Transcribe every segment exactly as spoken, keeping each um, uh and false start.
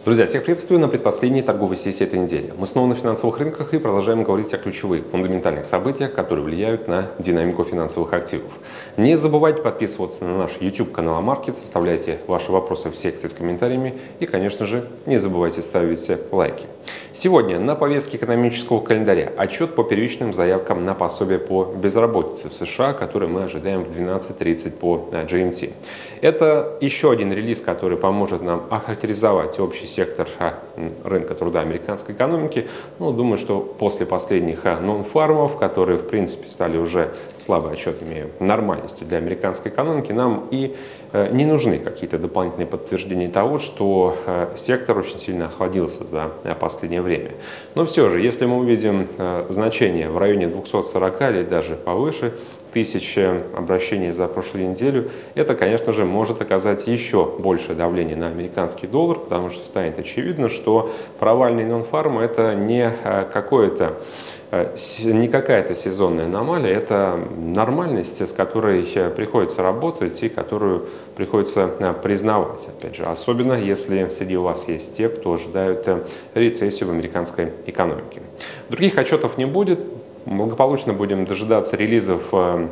Друзья, всех приветствую на предпоследней торговой сессии этой недели. Мы снова на финансовых рынках и продолжаем говорить о ключевых, фундаментальных событиях, которые влияют на динамику финансовых активов. Не забывайте подписываться на наш YouTube-канал Амаркет, оставляйте ваши вопросы в секции с комментариями и, конечно же, не забывайте ставить лайки. Сегодня на повестке экономического календаря отчет по первичным заявкам на пособие по безработице в США, который мы ожидаем в двенадцать тридцать по джи эм ти. Это еще один релиз, который поможет нам охарактеризовать общий сектор рынка труда американской экономики. Ну, думаю, что после последних нон-фармов, которые, в принципе, стали уже слабые отчетами нормальностью для американской экономики, нам и не нужны какие-то дополнительные подтверждения того, что сектор очень сильно охладился за последнее время. Но все же, если мы увидим значение в районе двухсот сорока или даже повыше тысяч обращений за прошлую неделю, это, конечно же, может оказать еще большее давление на американский доллар, потому что станет очевидно, что провальный нон-фарм – это не какое-то не какая-то сезонная аномалия, это нормальность, с которой приходится работать и которую приходится признавать, опять же, особенно если среди вас есть те, кто ожидают рецессию в американской экономике. Других отчетов не будет. Благополучно будем дожидаться релизов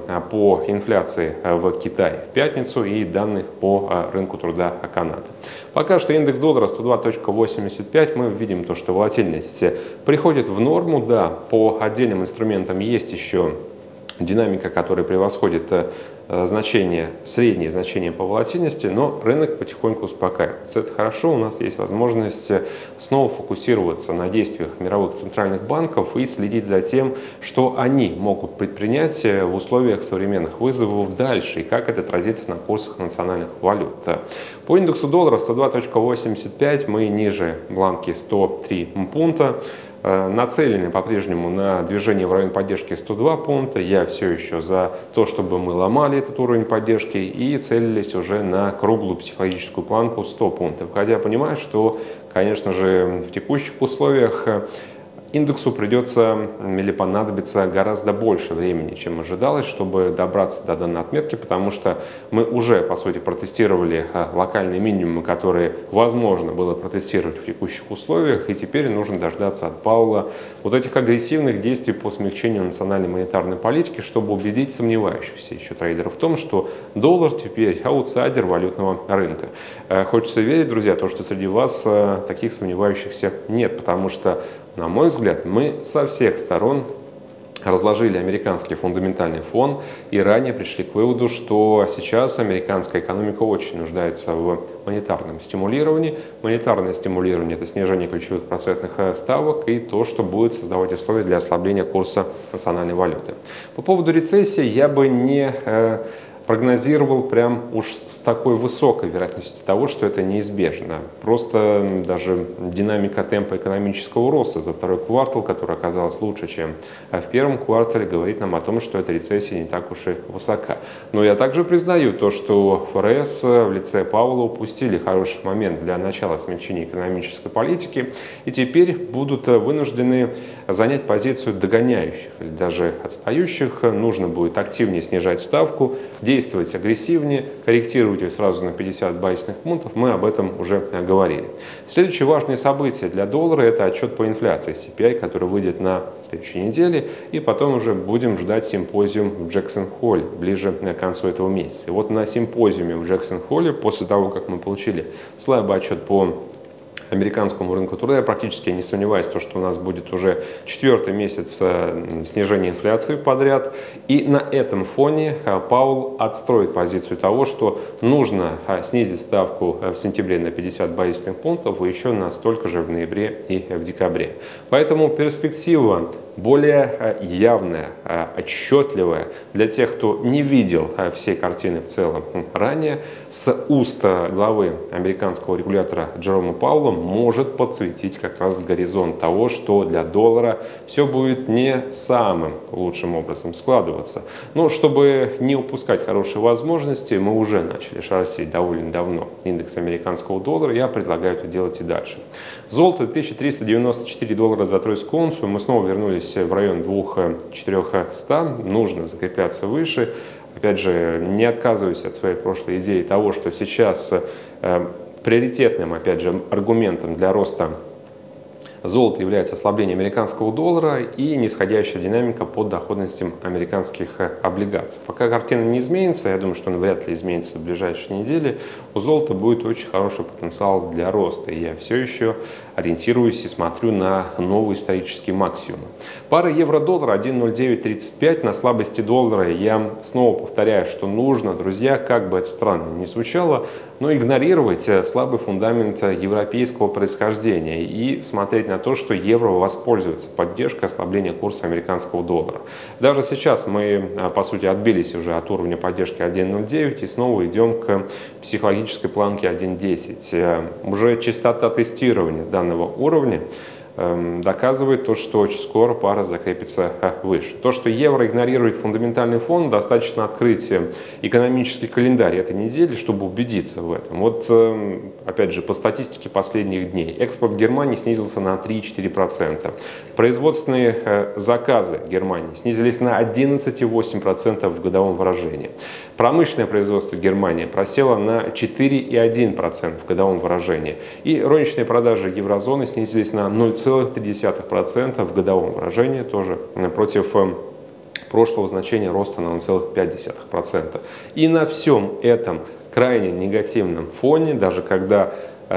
по инфляции в Китае в пятницу и данных по рынку труда Канады. Пока что индекс доллара сто два целых восемьдесят пять, мы видим то, что волатильность приходит в норму. Да, по отдельным инструментам есть еще динамика, которая превосходит значение, среднее значение по волатильности, но рынок потихоньку успокаивается. Это хорошо, у нас есть возможность снова фокусироваться на действиях мировых центральных банков и следить за тем, что они могут предпринять в условиях современных вызовов дальше и как это отразится на курсах национальных валют. По индексу доллара сто два целых восемьдесят пять мы ниже планки сто три пункта. Нацелены по-прежнему на движение в район поддержки сто два пункта. Я все еще за то, чтобы мы ломали этот уровень поддержки и целились уже на круглую психологическую планку сто пунктов. Хотя я понимаю, что, конечно же, в текущих условиях индексу придется или понадобится гораздо больше времени, чем ожидалось, чтобы добраться до данной отметки, потому что мы уже, по сути, протестировали локальные минимумы, которые возможно было протестировать в текущих условиях, и теперь нужно дождаться от Пауэлла вот этих агрессивных действий по смягчению национальной монетарной политики, чтобы убедить сомневающихся еще трейдеров в том, что доллар теперь аутсайдер валютного рынка. Хочется верить, друзья, то, что среди вас таких сомневающихся нет, потому что, на мой взгляд, мы со всех сторон разложили американский фундаментальный фон и ранее пришли к выводу, что сейчас американская экономика очень нуждается в монетарном стимулировании. Монетарное стимулирование – это снижение ключевых процентных ставок и то, что будет создавать условия для ослабления курса национальной валюты. По поводу рецессии я бы не прогнозировал прям уж с такой высокой вероятностью того, что это неизбежно. Просто даже динамика темпа экономического роста за второй квартал, который оказалась лучше, чем в первом квартале, говорит нам о том, что эта рецессия не так уж и высока. Но я также признаю то, что эф эр эс в лице Пауэлла упустили хороший момент для начала смягчения экономической политики и теперь будут вынуждены занять позицию догоняющих или даже отстающих. Нужно будет активнее снижать ставку, действовать агрессивнее, корректировать ее сразу на пятьдесят базисных пунктов, мы об этом уже говорили. Следующее важное событие для доллара – это отчет по инфляции си пи ай, который выйдет на следующей неделе, и потом уже будем ждать симпозиум в Джексон-Холле ближе к концу этого месяца. И вот на симпозиуме в Джексон-Холле, после того, как мы получили слабый отчет по американскому рынку труда, я практически не сомневаюсь, то, что у нас будет уже четвертый месяц снижения инфляции подряд. И на этом фоне Пауэлл отстроит позицию того, что нужно снизить ставку в сентябре на пятьдесят базисных пунктов и еще на столько же в ноябре и в декабре. Поэтому перспектива более явная, отчетливая для тех, кто не видел всей картины в целом ранее, с уст главы американского регулятора Джерома Пауэлла может подсветить как раз горизонт того, что для доллара все будет не самым лучшим образом складываться. Но чтобы не упускать хорошие возможности, мы уже начали шарсить довольно давно индекс американского доллара, я предлагаю это делать и дальше. Золото тысяча триста девяносто четыре доллара за тройскую унцию, мы снова вернулись в район двух тысяч четырёхсот, нужно закрепляться выше. Опять же, не отказываюсь от своей прошлой идеи того, что сейчас приоритетным, опять же, аргументом для роста золота является ослабление американского доллара и нисходящая динамика по доходностям американских облигаций. Пока картина не изменится, я думаю, что она вряд ли изменится в ближайшие недели, у золота будет очень хороший потенциал для роста. И я все еще ориентируюсь и смотрю на новый исторический максимум. Пара евро-доллар один ноль девять тридцать пять. На слабости доллара я снова повторяю, что нужно, друзья, как бы это странно ни звучало, но игнорировать слабый фундамент европейского происхождения и смотреть на то, что евро воспользуется поддержкой ослабления курса американского доллара. Даже сейчас мы, по сути, отбились уже от уровня поддержки один ноль девять и снова идем к психологической планке один десять. Уже частота тестирования данного уровня доказывает то, что очень скоро пара закрепится выше. То, что евро игнорирует фундаментальный фон, достаточно открыть экономический календарь этой недели, чтобы убедиться в этом. Вот, опять же, по статистике последних дней, экспорт Германии снизился на три-четыре процента. Производственные заказы Германии снизились на одиннадцать и восемь десятых процента в годовом выражении. Промышленное производство Германии просело на четыре и один десятый процента в годовом выражении. И розничные продажи еврозоны снизились на ноль целых три десятых процента в годовом выражении, тоже против прошлого значения роста на ноль целых пять десятых процента. И на всем этом крайне негативном фоне, даже когда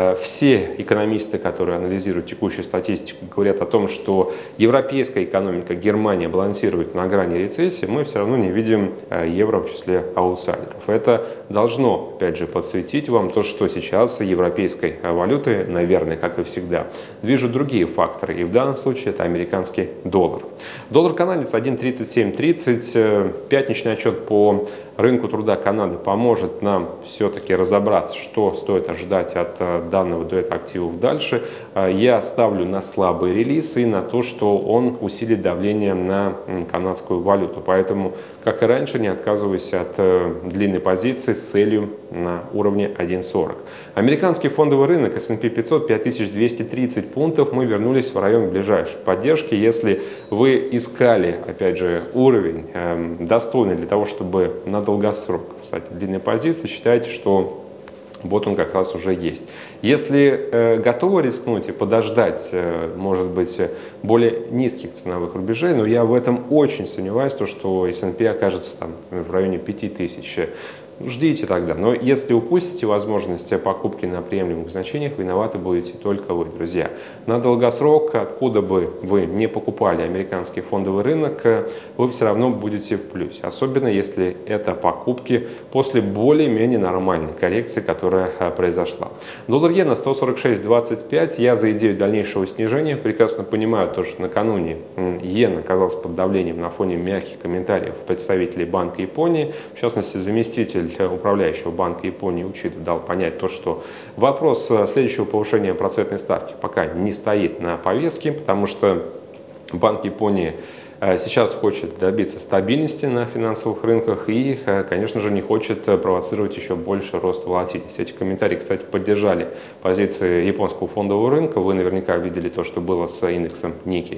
все экономисты, которые анализируют текущую статистику, говорят о том, что европейская экономика, Германия, балансирует на грани рецессии, мы все равно не видим евро в числе аутсайдеров. Это должно, опять же, подсветить вам то, что сейчас европейской валютой, наверное, как и всегда, движут другие факторы. И в данном случае это американский доллар. Доллар-канадец один тридцать семь тридцать. Пятничный отчет по рынку труда Канады поможет нам все-таки разобраться, что стоит ожидать от данного дуэта активов дальше. Я ставлю на слабый релиз и на то, что он усилит давление на канадскую валюту. Поэтому, как и раньше, не отказываюсь от длинной позиции с целью на уровне один сорок. Американский фондовый рынок эс энд пи пятьсот пять тысяч двести тридцать пунктов. Мы вернулись в район ближайшей поддержки. Если вы искали, опять же, уровень э, достойный для того, чтобы на долгосрок встать в длинной позиции, считайте, что вот он как раз уже есть. Если э, готовы рискнуть и подождать, э, может быть, более низких ценовых рубежей, но я в этом очень сомневаюсь, то, что эс энд пи окажется там в районе пяти тысяч. Ждите тогда. Но если упустите возможность покупки на приемлемых значениях, виноваты будете только вы, друзья. На долгосрок, откуда бы вы не покупали американский фондовый рынок, вы все равно будете в плюсе. Особенно если это покупки после более-менее нормальной коррекции, которая произошла. Доллар-иена сто сорок шесть двадцать пять. Я за идею дальнейшего снижения. Прекрасно понимаю то, что накануне иена оказался под давлением на фоне мягких комментариев представителей Банка Японии. В частности, заместитель управляющего Банка Японии Учида дал понять то, что вопрос следующего повышения процентной ставки пока не стоит на повестке, потому что Банк Японии сейчас хочет добиться стабильности на финансовых рынках и, конечно же, не хочет провоцировать еще больше рост волатильности. Эти комментарии, кстати, поддержали позиции японского фондового рынка. Вы наверняка видели то, что было с индексом Nikkei.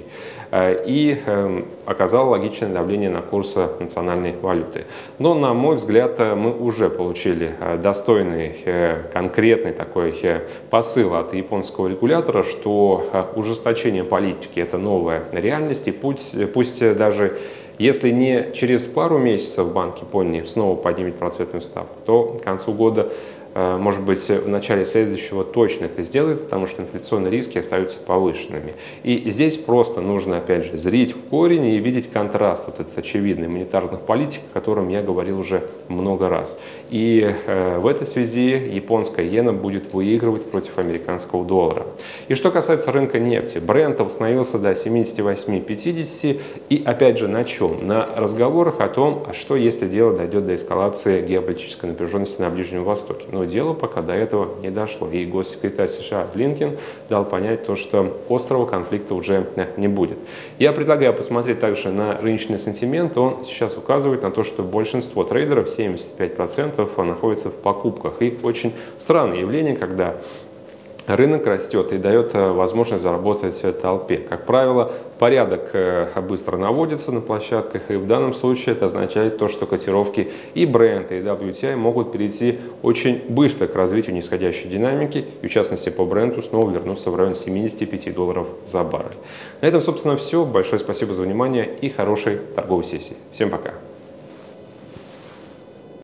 И оказало логичное давление на курс национальной валюты. Но, на мой взгляд, мы уже получили достойный, конкретный такой посыл от японского регулятора, что ужесточение политики – это новая реальность, и пусть, пусть даже если не через пару месяцев Банк Японии снова поднимет процентную ставку, то к концу года, может быть, в начале следующего точно это сделает, потому что инфляционные риски остаются повышенными. И здесь просто нужно, опять же, зрить в корень и видеть контраст, вот этот очевидный монетарных политик, о котором я говорил уже много раз. И э, в этой связи японская иена будет выигрывать против американского доллара. И что касается рынка нефти, Брент восстановился до семидесяти восьми пятидесяти. И опять же, на чем? На разговорах о том, а что если дело дойдет до эскалации геополитической напряженности на Ближнем Востоке. Но дело пока до этого не дошло. И госсекретарь США Блинкен дал понять то, что острого конфликта уже не будет. Я предлагаю посмотреть также на рыночный сентимент. Он сейчас указывает на то, что большинство трейдеров, семьдесят пять процентов, находятся в покупках. И очень странное явление, когда Рынок растет и дает возможность заработать толпе. Как правило, порядок быстро наводится на площадках, и в данном случае это означает то, что котировки и бренд, и дабл ю ти ай могут перейти очень быстро к развитию нисходящей динамики, и в частности по бренду снова вернуться в район семидесяти пяти долларов за баррель. На этом, собственно, все. Большое спасибо за внимание и хорошей торговой сессии. Всем пока!